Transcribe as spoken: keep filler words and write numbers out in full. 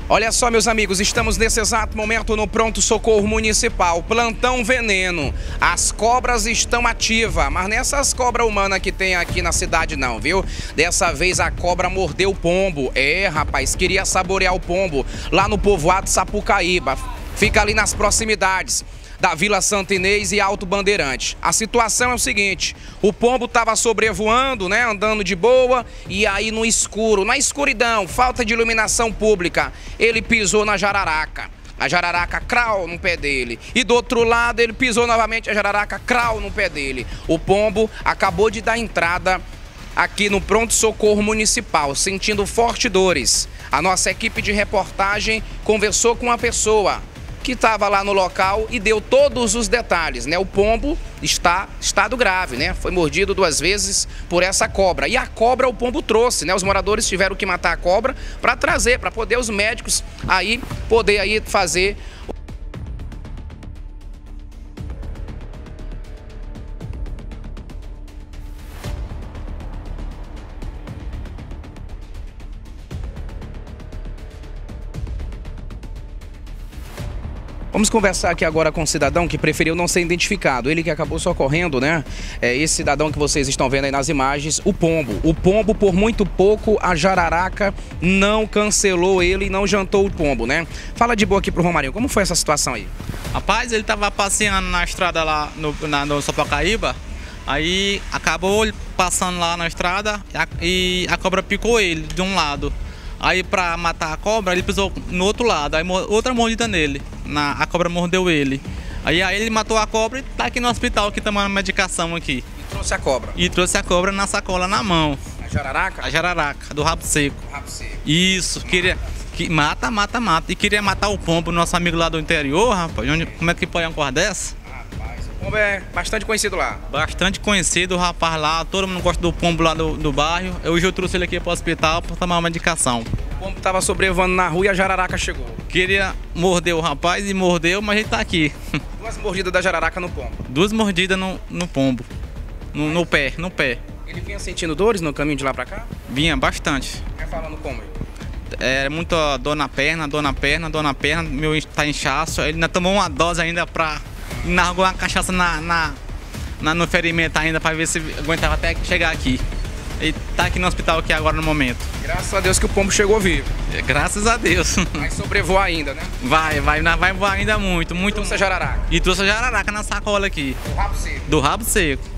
Olha só, meus amigos, estamos nesse exato momento no pronto-socorro municipal, plantão veneno. As cobras estão ativas, mas nessas cobras humanas que tem aqui na cidade não, viu? Dessa vez a cobra mordeu o pombo. É, rapaz, queria saborear o pombo lá no povoado Sapucaíba. Fica ali nas proximidades da Vila Santo Inês e Alto Bandeirante. A situação é o seguinte: o pombo estava sobrevoando, né, andando de boa, e aí no escuro, na escuridão, falta de iluminação pública, ele pisou na jararaca. A jararaca crau no pé dele. E do outro lado ele pisou novamente, a jararaca crau no pé dele. O pombo acabou de dar entrada aqui no pronto-socorro municipal, sentindo fortes dores. A nossa equipe de reportagem conversou com uma pessoa que estava lá no local e deu todos os detalhes, né? O pombo está em estado grave, né? Foi mordido duas vezes por essa cobra. E a cobra o pombo trouxe, né? Os moradores tiveram que matar a cobra para trazer, para poder os médicos aí poder aí fazer. Vamos conversar aqui agora com um cidadão que preferiu não ser identificado. Ele que acabou socorrendo, né? É esse cidadão que vocês estão vendo aí nas imagens, o pombo. O pombo, por muito pouco, a jararaca não cancelou ele e não jantou o pombo, né? Fala de boa aqui pro Romarinho, como foi essa situação aí? Rapaz, ele tava passeando na estrada lá no, na, no Sapucaíba, aí acabou passando lá na estrada e a, e a cobra picou ele de um lado. Aí pra matar a cobra, ele pisou no outro lado, aí outra mordida nele, na, a cobra mordeu ele. Aí, aí ele matou a cobra e tá aqui no hospital, aqui tomando medicação aqui. E trouxe a cobra? E trouxe a cobra na sacola na mão. A jararaca? A jararaca, do rabo seco. Do rabo seco. Isso, mata. queria... Que, mata, mata, mata. E queria matar o pombo, nosso amigo lá do interior, rapaz. Onde, como é que põe uma coisa dessa? Rapaz, o pombo é bastante conhecido lá. Bastante conhecido, o rapaz lá, todo mundo gosta do pombo lá do, do bairro. Hoje eu trouxe ele aqui pro hospital para tomar uma medicação. O pombo estava sobrevoando na rua e a jararaca chegou. Queria morder o rapaz e mordeu, mas ele tá aqui. Duas mordidas da jararaca no pombo. Duas mordidas no, no pombo, no, no pé, no pé. Ele vinha sentindo dores no caminho de lá pra cá? Vinha, bastante. Vai falando como aí? É, muita dor na perna, dor na perna, dor na perna, meu tá inchaço. Ele ainda tomou uma dose ainda pra... Nargou uma cachaça na, na, na, no ferimento ainda pra ver se aguentava até chegar aqui. Ele tá aqui no hospital aqui agora no momento. Graças a Deus que o pombo chegou vivo. É, graças a Deus. Vai sobrevoar ainda, né? Vai, vai, vai voar ainda muito, muito. Trouxe a jararaca. E trouxe a jararaca na sacola aqui. Do rabo seco. Do rabo seco.